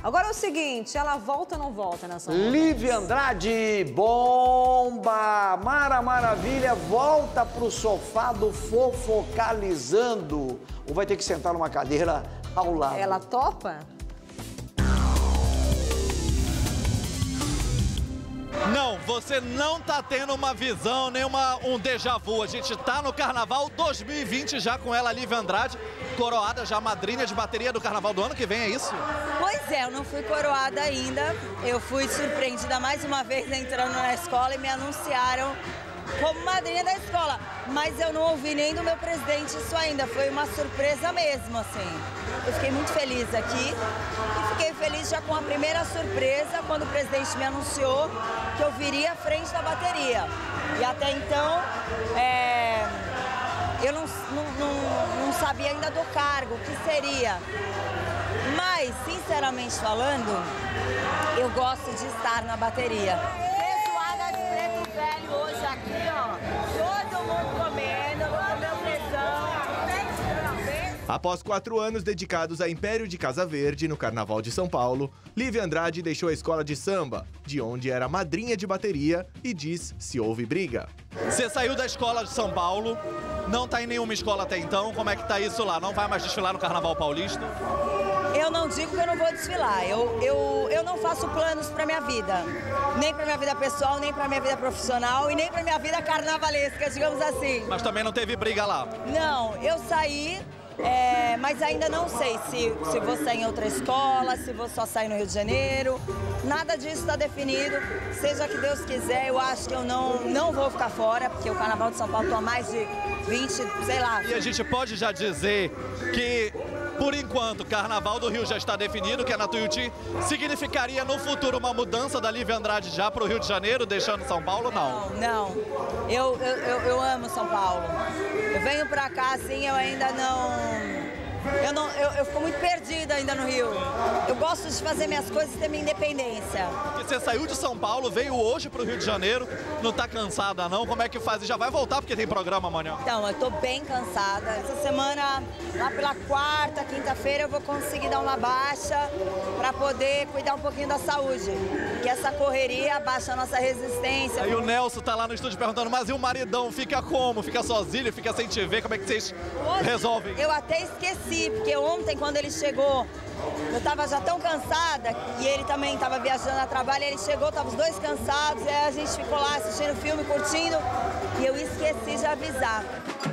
Agora é o seguinte, ela volta ou não volta nessa Lívia Andrade, bomba! Mara Maravilha volta pro sofá do Fofocalizando. Ou vai ter que sentar numa cadeira ao lado? Ela topa? Não, você não tá tendo uma visão, nem um déjà vu. A gente tá no Carnaval 2020 já com ela, Lívia Andrade, coroada já madrinha de bateria do Carnaval do ano que vem, é isso? Pois é, eu não fui coroada ainda. Eu fui surpreendida mais uma vez entrando na escola e me anunciaram como madrinha da escola. Mas eu não ouvi nem do meu presidente isso ainda. Foi uma surpresa mesmo, assim. Eu fiquei muito feliz aqui e fiquei feliz já com a primeira surpresa, quando o presidente me anunciou que eu viria à frente da bateria. E até então, eu não sabia ainda do cargo, o que seria. Mas, sinceramente falando, eu gosto de estar na bateria. Feijoada de preto velho hoje aqui, ó. Todo mundo comendo, comeu pressão. Após 4 anos dedicados a Império de Casa Verde, no Carnaval de São Paulo, Lívia Andrade deixou a escola de samba, de onde era madrinha de bateria, e diz se houve briga. Você saiu da escola de São Paulo, não tá em nenhuma escola até então, como é que tá isso lá? Não vai mais desfilar no Carnaval Paulista? Eu não digo que eu não vou desfilar, eu não faço planos pra minha vida. Nem pra minha vida pessoal, nem pra minha vida profissional e nem pra minha vida carnavalesca, digamos assim. Mas também não teve briga lá? Não, eu saí, mas ainda não sei se vou sair em outra escola, se vou só sair no Rio de Janeiro. Nada disso está definido, seja que Deus quiser, eu acho que eu não vou ficar fora, porque o Carnaval de São Paulo está há mais de 20, sei lá. E a gente pode já dizer que, por enquanto, o Carnaval do Rio já está definido, que é na Tuiuti. Significaria no futuro uma mudança da Lívia Andrade já para o Rio de Janeiro, deixando São Paulo? Não. Não. Eu amo São Paulo. Eu venho pra cá, assim, eu ainda não... Eu fico muito perdida ainda no Rio. Eu gosto de fazer minhas coisas e ter minha independência. Porque você saiu de São Paulo, veio hoje pro Rio de Janeiro, não tá cansada não? Como é que faz? E já vai voltar porque tem programa amanhã? Então, eu tô bem cansada. Essa semana, lá pela quarta, quinta-feira, eu vou conseguir dar uma baixa pra poder cuidar um pouquinho da saúde. Porque essa correria abaixa a nossa resistência. Aí o Nelson tá lá no estúdio perguntando, mas e o maridão? Fica como? Fica sozinho? Fica sem te ver? Como é que vocês resolvem? Eu até esqueci. Porque ontem, quando ele chegou, eu estava já tão cansada e ele também estava viajando a trabalho, ele chegou, estavam os dois cansados, e aí a gente ficou lá assistindo o filme, curtindo, e eu esqueci de avisar.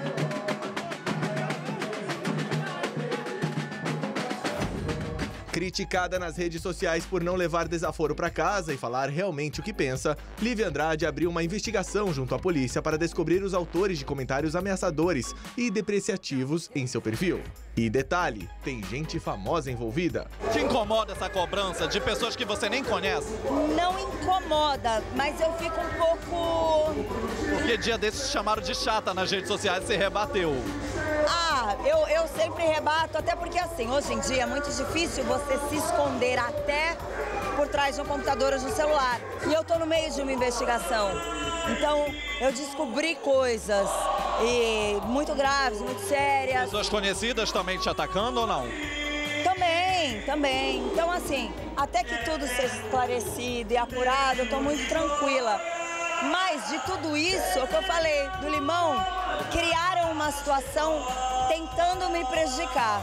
Criticada nas redes sociais por não levar desaforo para casa e falar realmente o que pensa, Lívia Andrade abriu uma investigação junto à polícia para descobrir os autores de comentários ameaçadores e depreciativos em seu perfil. E detalhe, tem gente famosa envolvida. Te incomoda essa cobrança de pessoas que você nem conhece? Não incomoda, mas eu fico um pouco... Porque dia desses te chamaram de chata nas redes sociais e você rebateu. Eu sempre rebato, até porque assim, hoje em dia é muito difícil você se esconder até por trás de um computador ou de um celular. E eu tô no meio de uma investigação. Então, eu descobri coisas muito graves, muito sérias. Pessoas conhecidas também te atacando ou não? Também. Então, assim, até que tudo seja esclarecido e apurado, eu tô muito tranquila. Mas de tudo isso, é o que eu falei, do Limão, criaram uma situação tentando me prejudicar.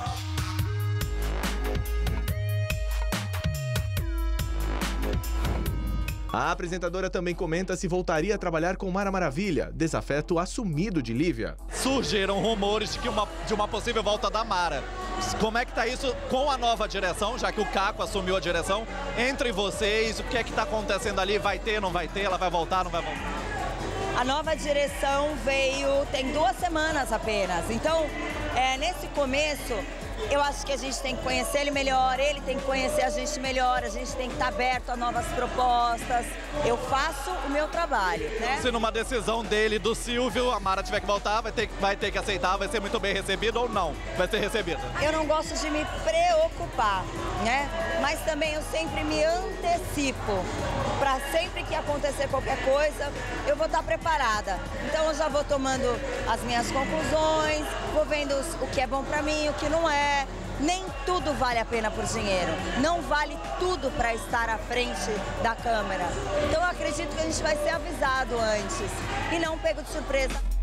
A apresentadora também comenta se voltaria a trabalhar com Mara Maravilha, desafeto assumido de Lívia. Surgiram rumores de uma possível volta da Mara. Como é que tá isso com a nova direção, já que o Caco assumiu a direção? Entre vocês, o que é que tá acontecendo ali? Vai ter, não vai ter? Ela vai voltar, não vai voltar? A nova direção veio tem 2 semanas apenas. Então, nesse começo, eu acho que a gente tem que conhecer ele melhor, ele tem que conhecer a gente melhor, a gente tem que estar aberto a novas propostas. Eu faço o meu trabalho, né? Se numa decisão dele, do Silvio, a Mara tiver que voltar, vai ter que aceitar, vai ser muito bem recebida ou não? Vai ser recebida? Eu não gosto de me preocupar, né? Mas também eu sempre me antecipo. Para sempre que acontecer qualquer coisa, eu vou estar preparada. Então eu já vou tomando as minhas conclusões, vou vendo o que é bom para mim, o que não é. nem tudo vale a pena por dinheiro. Não vale tudo para estar à frente da câmera. Então eu acredito que a gente vai ser avisado antes e não pego de surpresa.